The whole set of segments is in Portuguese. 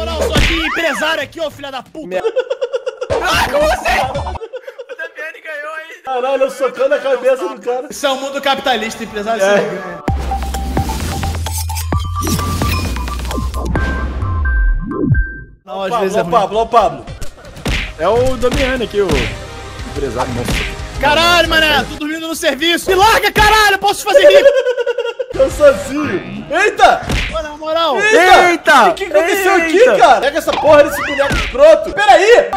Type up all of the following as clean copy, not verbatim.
moral, eu sou aqui empresário aqui, ô filha da puta. Ah, como assim? O Damiani ganhou aí. Caralho, eu socando a cabeça do cara. Isso é um mundo capitalista, empresário sempre ganha. Não, às vezes é ruim. Ó o Pablo. É o Damiani aqui, o empresário monstro. Caralho, mané, tô dormindo no serviço. Me larga, caralho, eu posso te fazer rir. Eu sozinho. Eita! Pô, na moral. Eita! O que aconteceu aqui, cara? Pega essa porra desse boneco escroto. Peraí!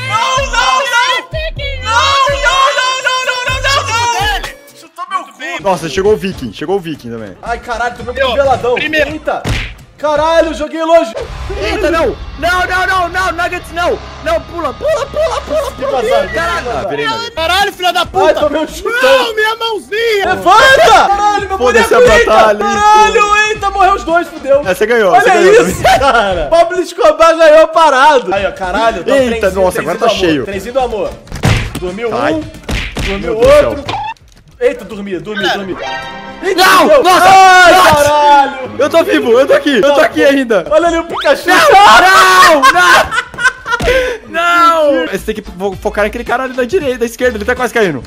Chutou meu cu. Nossa, chegou o Viking também. Ai, caralho, tô meio veladão. Primeiro. Eita! Caralho, joguei longe. Eita, não, Nuggets, não, pula. Que vazar, Caralho, virei Nuggets. Caralho, filha da Ai, puta. tomei um chutão. Não, minha mãozinha. Levanta! Caralho, meu boneco, Foda-se a batalha, Caralho, eita, morreu os dois, fudeu. Você ganhou, Olha você ganhou. isso, cara. Pablo Escobar ganhou parado. Aí, ó, caralho. Dá um Eita, trenzinho, nossa, agora tá trenzinho do amor, cheio. Trenzinho do amor. Dormiu Ai. dormiu Meu Deus do outro. Eita, dormi. Eita, Não, fudeu. nossa, Ai, nossa. caralho. Eu tô vivo, eu tô aqui ainda. Olha ali o Pikachu. Não! Você tem que focar naquele cara ali da direita, da esquerda, ele tá quase caindo.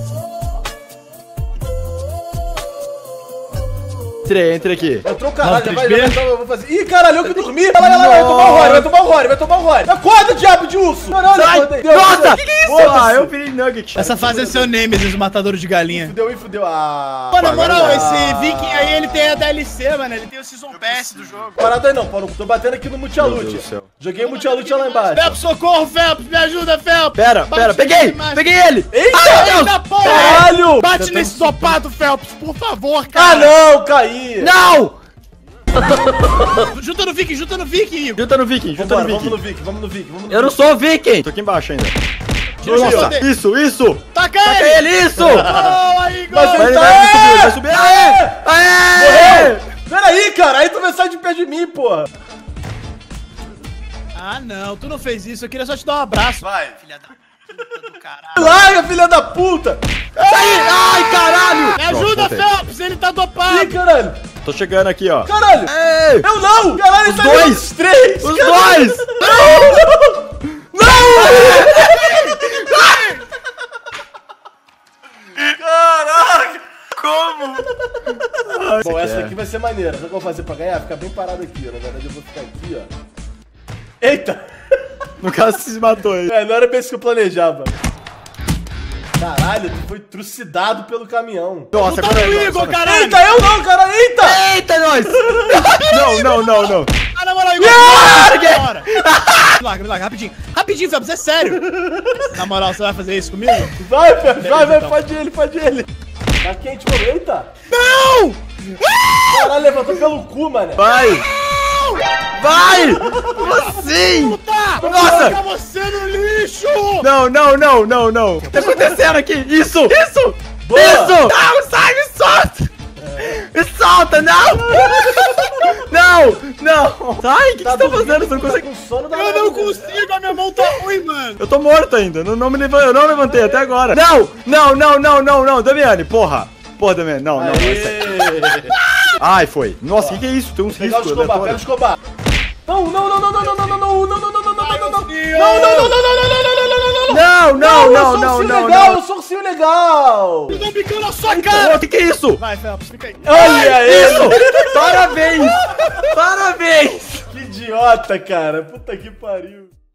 Entrei aqui. Entrou o caralho, Não, então eu vou fazer. Ih, caralho, eu que dormi. Vai tomar um Rory. Acorda, diabo de urso. Caralho, Sai! acordei. Nossa! Que é isso? Foda-se. Ah, eu virei Nugget. Essa fase é seu Nemesis, o matador de galinha. Fudeu. Ah. Pô, na moral, agora esse Viking aí, ele tem a DLC, mano. Ele tem o Season Pass do jogo. Parada aí não, Paulo. Tô batendo aqui no Meu Deus do Multialute. céu. Joguei o Multialute lá embaixo. Felps, socorro, Felps. Me ajuda, Felps. Pera, Bate peguei nesse Peguei ele! Eita! Ai, meu Deus! Eita, porra. Caralho! Bate nesse dopado, Felps, por favor, Ah, cara. não, caí. Não! Junta no Viking, Igor. Junta no Viking. Vamos no Viking. Eu não sou o Viking! Tô aqui embaixo ainda. Nossa, Isso! taca Taca ele. ele, isso! Boa, Igor. Mas ele Vai subir! Aê! Peraí, cara. Aí tu vai sair de pé de mim, porra. Ah, não, tu não fez isso. Eu queria só te dar um abraço. Vai. Filha da puta do caralho. Larga, filha da puta. Ai, caralho! Me ajuda, voltei. Felps, ele tá dopado. Ih, caralho. Tô chegando aqui, ó. Caralho. Ei! Eu não. Caralho, Os tá dois. os três. Os caralho. dois! Caraca. Como? Bom, essa daqui vai ser maneira. Sabe o que eu vou fazer pra ganhar? Ficar bem parado aqui, ó. Na verdade, eu vou ficar aqui, ó. Eita. No caso, você se matou aí. Não era bem isso que eu planejava. Caralho, tu foi trucidado pelo caminhão. Nossa, Tá agora no é Igor, caralho. Eita, eu não, cara. Eita. Eita, nós! Não. Ah, na moral, Igor. Bora. Me larga, rapidinho, Felps, é sério. Na moral, você vai fazer isso comigo? Vai, pode ele. Tá quente, mano. Eita. Não! Caralho, levantou pelo cu, mané. Vai! Como assim? Puta! Nossa! Vou jogar você no lixo! Não. O que tá acontecendo aqui? Isso! Boa. Isso! Não, sai, me solta! Me solta, não! Não! Sai, o que você tá fazendo? Você não consegue... com sono da Eu não consigo, a minha mão tá ruim, mano. Eu tô morto ainda, eu não levantei até agora. Não, Damiani, porra, Damiani, não. Ai, foi. Nossa, que é isso? Tem uns Pegar o riscos, Escobar, pega o Escobar. Não. Eu sou ursinho legal. Eu tô bicando na sua cara. O que é isso? Vai, Felps, fica aí. Olha Isso! Parabéns! Que idiota, cara. Puta que pariu.